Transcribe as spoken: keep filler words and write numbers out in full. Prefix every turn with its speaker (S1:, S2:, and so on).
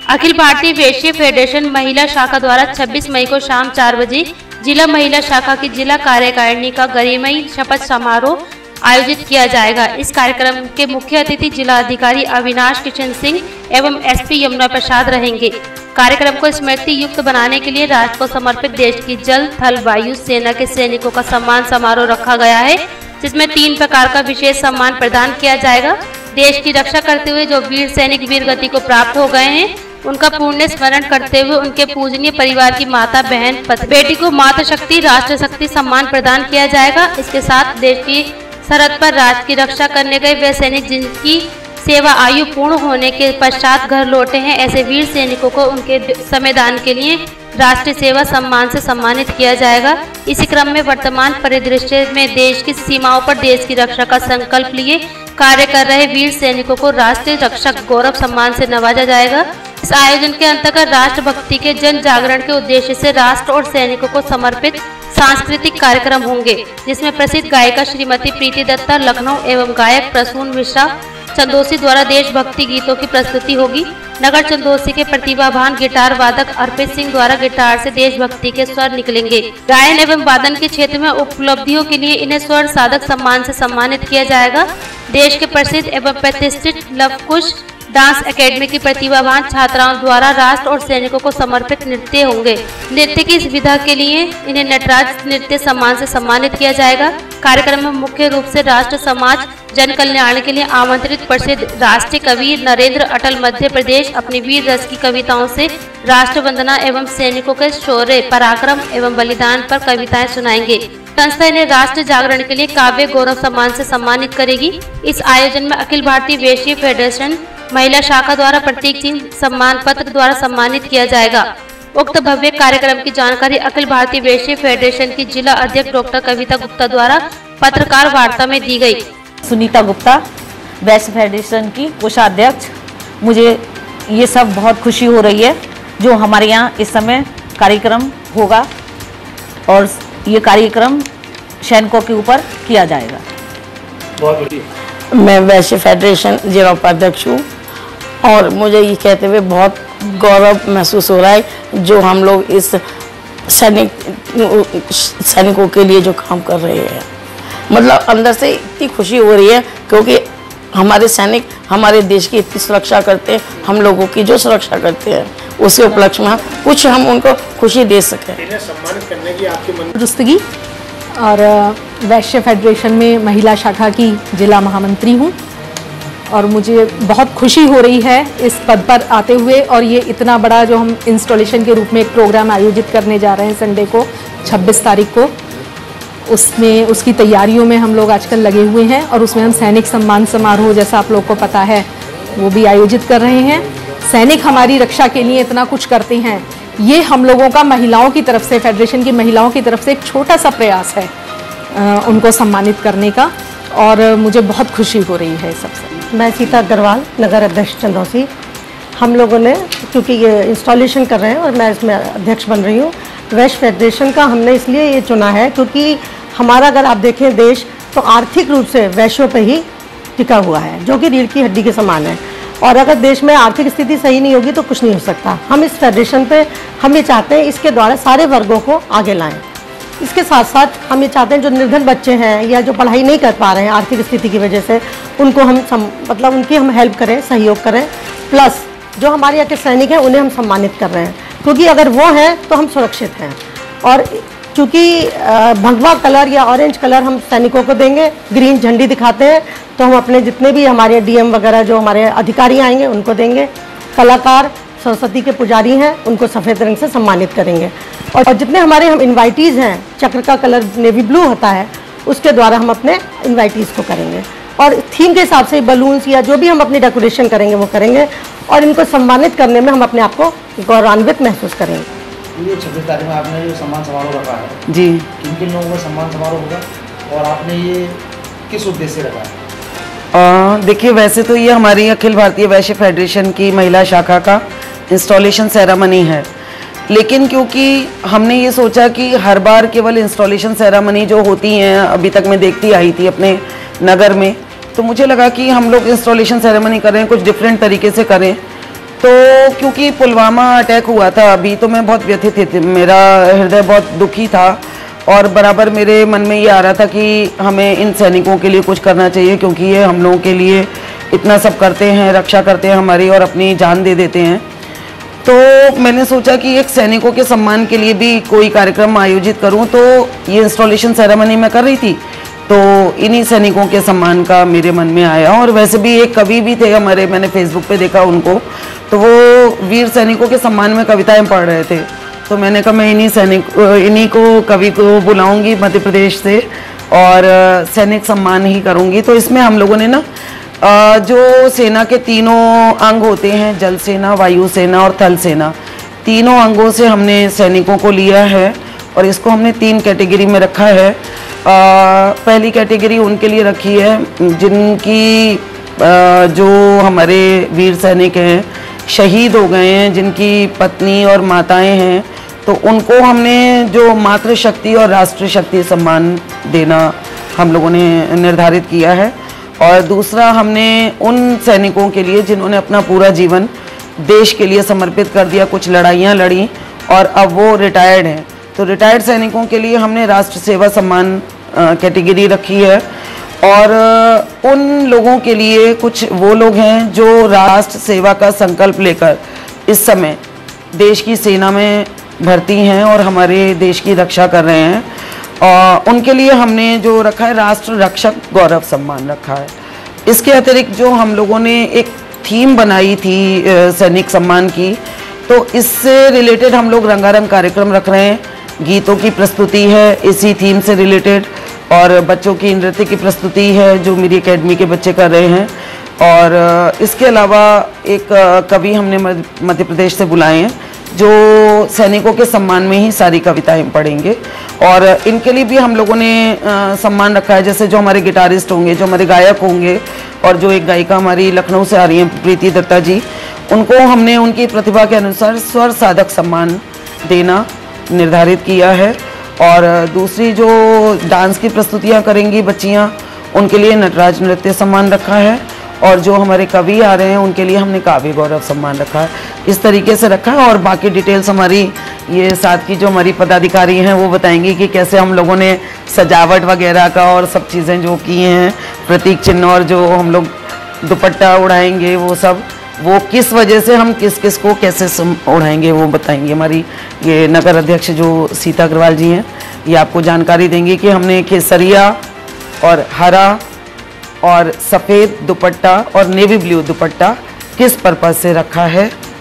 S1: अखिल भारतीय वैश्य federation महिला शाखा द्वारा छब्बीस मई को शाम चार बजे जिला महिला शाखा की जिला कार्यकारिणी का गरिमामयी शपथ समारोह आयोजित किया जाएगा। इस कार्यक्रम के मुख्य अतिथि जिला अधिकारी अविनाश किशन सिंह एवं एसपी यमुना प्रसाद रहेंगे। कार्यक्रम को स्मृति युक्त बनाने के लिए राष्ट्र को समर्पित देश की जल, थल, वायु सेना के सैनिकों का सम्मान समारोह रखा गया है, जिसमें तीन प्रकार का विशेष सम्मान प्रदान किया जाएगा। देश की रक्षा करते हुए जो वीर सैनिक वीर गति को प्राप्त हो गए हैं, उनका पुण्य स्मरण करते हुए उनके पूजनीय परिवार की माता, बहन, पति, बेटी को मातृ शक्ति, राष्ट्र शक्ति सम्मान प्रदान किया जाएगा। इसके साथ देश की सरहद पर राष्ट्र की रक्षा करने गए वे सैनिक जिनकी सेवा आयु पूर्ण होने के पश्चात घर लौटे हैं, ऐसे वीर सैनिकों को उनके समयदान के लिए राष्ट्रीय सेवा सम्मान से सम्मानित किया जाएगा। इसी क्रम में वर्तमान परिदृश्य में देश की सीमाओं पर देश की रक्षा का संकल्प लिए कार्य कर रहे वीर सैनिकों को राष्ट्रीय रक्षक गौरव सम्मान से नवाजा जाएगा। इस आयोजन के अंतर्गत राष्ट्रभक्ति के जन जागरण के उद्देश्य से राष्ट्र और सैनिकों को समर्पित सांस्कृतिक कार्यक्रम होंगे, जिसमें प्रसिद्ध गायिका श्रीमती प्रीति दत्ता लखनऊ एवं गायक प्रसून मिश्रा चंदोसी द्वारा देशभक्ति गीतों की प्रस्तुति होगी। नगर चंदोसी के प्रतिभावान गिटार वादक अर्पित सिंह द्वारा गिटार से देशभक्ति के स्वर निकलेंगे। गायन एवं वादन के क्षेत्र में उपलब्धियों के लिए इन्हें स्वर साधक सम्मान से सम्मानित किया जाएगा। देश के प्रसिद्ध एवं प्रतिष्ठित लव कुश डांस एकेडमी की प्रतिभावान छात्राओं द्वारा राष्ट्र और सैनिकों को समर्पित नृत्य होंगे। नृत्य की सुविधा के लिए इन्हें नटराज नृत्य सम्मान से सम्मानित किया जाएगा। कार्यक्रम में मुख्य रूप से राष्ट्र समाज जन कल्याण के लिए आमंत्रित प्रसिद्ध राष्ट्रीय कवि नरेंद्र अटल मध्य प्रदेश अपनी वीर रस की कविताओं से राष्ट्र वंदना एवं सैनिकों के शौर्य, पराक्रम एवं बलिदान पर कविताएं सुनाएंगे। संस्था इन्हें राष्ट्र जागरण के लिए काव्य गौरव सम्मान से सम्मानित करेगी। इस आयोजन में अखिल भारतीय वैश्य फेडरेशन महिला शाखा द्वारा प्रतीक चिन्ह सम्मान पत्र द्वारा सम्मानित किया जाएगा। उक्त भव्य कार्यक्रम की जानकारी अखिल भारतीय वैश्य फेडरेशन की जिला अध्यक्ष डॉक्टर कविता गुप्ता द्वारा पत्रकार वार्ता में दी गई।
S2: सुनीता गुप्ता, वैश्य फेडरेशन की कोषाध्यक्ष। मुझे ये सब बहुत खुशी हो रही है जो हमारे यहाँ इस समय कार्यक्रम होगा और ये कार्यक्रम सैनिकों के ऊपर किया जाएगा।
S3: बहुत बढ़िया।
S4: मैं वैश्य फेडरेशन जिला उपाध्यक्ष हूँ और मुझे ये कहते हुए बहुत गौरव महसूस हो रहा है जो हम लोग इस सैनिक सैनिकों के लिए जो काम कर रहे हैं। मतलब अंदर से इतनी खुशी हो रही है क्योंकि हमारे सैनिक हमारे देश की इतनी सुरक्षा करते हैं, हम लोगों की जो सुरक्षा करते हैं उसके उपलक्ष्य में कुछ हम उनको खुशी दे सकें।
S3: इन्हें सम्मानित करने की आपके मन
S5: रुस्तगी और वैश्य फेडरेशन में महिला शाखा की जिला महामंत्री हूँ और मुझे बहुत खुशी हो रही है इस पद पर आते हुए। और ये इतना बड़ा जो हम इंस्टॉलेशन के रूप में एक प्रोग्राम आयोजित करने जा रहे हैं संडे को छब्बीस तारीख को, उसमें उसकी तैयारियों में हम लोग आजकल लगे हुए हैं और उसमें हम सैनिक सम्मान समारोह जैसा आप लोग को पता है वो भी आयोजित कर रहे हैं। सैनिक हमारी रक्षा के लिए इतना कुछ करते हैं, ये हम लोगों का महिलाओं की तरफ से, फेडरेशन की महिलाओं की तरफ से एक छोटा सा प्रयास है आ, उनको सम्मानित करने का और मुझे बहुत खुशी हो रही है सबसे।
S6: मैं सीता अग्रवाल, नगर अध्यक्ष चंदौसी। हम लोगों ने क्योंकि ये इंस्टॉलेशन कर रहे हैं और मैं इसमें अध्यक्ष बन रही हूँ। वैश्य फेडरेशन का हमने इसलिए ये चुना है क्योंकि हमारा अगर आप देखें देश तो आर्थिक रूप से वैश्यों पर ही टिका हुआ है जो कि रीढ़ की हड्डी के समान है और अगर देश में आर्थिक स्थिति सही नहीं होगी तो कुछ नहीं हो सकता। हम इस फेडरेशन पे हम ये चाहते हैं इसके द्वारा सारे वर्गों को आगे लाएं। इसके साथ साथ हम ये चाहते हैं जो निर्धन बच्चे हैं या जो पढ़ाई नहीं कर पा रहे हैं आर्थिक स्थिति की वजह से, उनको हम सम, मतलब उनकी हम हेल्प करें, सहयोग करें। प्लस जो हमारे यहाँ के सैनिक हैं उन्हें हम सम्मानित कर रहे हैं क्योंकि अगर वो हैं तो हम सुरक्षित हैं। और चूँकि भगवा कलर या ऑरेंज कलर हम सैनिकों को देंगे, ग्रीन झंडी दिखाते हैं, तो हम अपने जितने भी हमारे डीएम वगैरह जो हमारे अधिकारी आएंगे उनको देंगे। कलाकार, सरस्वती के पुजारी हैं उनको सफ़ेद रंग से सम्मानित करेंगे और जितने हमारे हम इन्वाइटीज़ हैं, चक्र का कलर नेवी ब्लू होता है उसके द्वारा हम अपने इन्वाइटीज़ को करेंगे और थीम के हिसाब से बलून्स या जो भी हम अपनी डेकोरेशन करेंगे वो करेंगे और इनको सम्मानित करने में हम अपने आप को गौरवान्वित महसूस करेंगे।
S3: ये छब्बीस तारीख में आपने जो सम्मान समारोह रखा है
S2: जी,
S3: किन किन लोगों का सम्मान समारोह होगा और आपने ये किस उद्देश्य से रखा है?
S7: देखिए, वैसे तो ये हमारी अखिल भारतीय वैश्य फेडरेशन की महिला शाखा का इंस्टॉलेशन सेरेमनी है, लेकिन क्योंकि हमने ये सोचा कि हर बार केवल इंस्टॉलेशन सेरेमनी जो होती हैं अभी तक मैं देखती आई थी अपने नगर में, तो मुझे लगा कि हम लोग इंस्टॉलेशन सेरेमनी करें, कुछ डिफरेंट तरीके से करें। तो क्योंकि पुलवामा अटैक हुआ था अभी, तो मैं बहुत व्यथित थी, मेरा हृदय बहुत दुखी था और बराबर मेरे मन में ये आ रहा था कि हमें इन सैनिकों के लिए कुछ करना चाहिए, क्योंकि ये हम लोगों के लिए इतना सब करते हैं, रक्षा करते हैं हमारी और अपनी जान दे देते हैं। तो मैंने सोचा कि एक सैनिकों के सम्मान के लिए भी कोई कार्यक्रम आयोजित करूं। तो ये इंस्टॉलेशन सेरेमनी मैं कर रही थी, तो इन्हीं सैनिकों के सम्मान का मेरे मन में आया। और वैसे भी एक कवि भी थे हमारे, मैंने फेसबुक पे देखा उनको, तो वो वीर सैनिकों के सम्मान में कविताएं पढ़ रहे थे। तो मैंने कहा मैं इन्हीं सैनिक इन्हीं को कवि को बुलाऊंगी मध्य प्रदेश से और सैनिक सम्मान ही करूंगी। तो इसमें हम लोगों ने ना जो सेना के तीनों अंग होते हैं, जल सेना, वायु सेना और थल सेना, तीनों अंगों से हमने सैनिकों को लिया है और इसको हमने तीन कैटेगरी में रखा है। आ, पहली कैटेगरी उनके लिए रखी है जिनकी आ, जो हमारे वीर सैनिक हैं, शहीद हो गए हैं, जिनकी पत्नी और माताएं हैं, तो उनको हमने जो मातृशक्ति और राष्ट्र शक्ति सम्मान देना हम लोगों ने निर्धारित किया है। और दूसरा हमने उन सैनिकों के लिए जिन्होंने अपना पूरा जीवन देश के लिए समर्पित कर दिया, कुछ लड़ाइयाँ लड़ी और अब वो रिटायर्ड हैं, तो रिटायर्ड सैनिकों के लिए हमने राष्ट्र सेवा सम्मान कैटेगरी रखी है। और उन लोगों के लिए कुछ वो लोग हैं जो राष्ट्र सेवा का संकल्प लेकर इस समय देश की सेना में भर्ती हैं और हमारे देश की रक्षा कर रहे हैं, और उनके लिए हमने जो रखा है राष्ट्र रक्षक गौरव सम्मान रखा है। इसके अतिरिक्त जो हम लोगों ने एक थीम बनाई थी सैनिक सम्मान की, तो इससे रिलेटेड हम लोग रंगारंग कार्यक्रम रख रहे हैं। गीतों की प्रस्तुति है इसी थीम से रिलेटेड, और बच्चों की नृत्य की प्रस्तुति है जो मेरी एकेडमी के बच्चे कर रहे हैं। और इसके अलावा एक कवि हमने मध्य प्रदेश से बुलाए हैं जो सैनिकों के सम्मान में ही सारी कविताएं पढ़ेंगे, और इनके लिए भी हम लोगों ने सम्मान रखा है। जैसे जो हमारे गिटारिस्ट होंगे, जो हमारे गायक होंगे, और जो एक गायिका हमारी लखनऊ से आ रही हैं प्रीति दत्ता जी, उनको हमने उनकी प्रतिभा के अनुसार स्वर साधक सम्मान देना निर्धारित किया है। और दूसरी जो डांस की प्रस्तुतियां करेंगी बच्चियां, उनके लिए नटराज नृत्य सम्मान रखा है, और जो हमारे कवि आ रहे हैं उनके लिए हमने काव्य गौरव सम्मान रखा है। इस तरीके से रखा है, और बाकी डिटेल्स हमारी ये साथ की जो हमारी पदाधिकारी हैं वो बताएंगी कि कैसे हम लोगों ने सजावट वगैरह का और सब चीज़ें जो की हैं, प्रतीक चिन्ह और जो हम लोग दुपट्टा उड़ाएंगे, वो सब वो किस वजह से हम किस किस को कैसे उड़ाएंगे वो बताएंगे। हमारी ये नगर अध्यक्ष जो सीता अग्रवाल जी हैं, ये आपको जानकारी देंगे कि हमने केसरिया और हरा और सफ़ेद दुपट्टा और नेवी ब्लू दुपट्टा किस पर्पज़ से रखा है।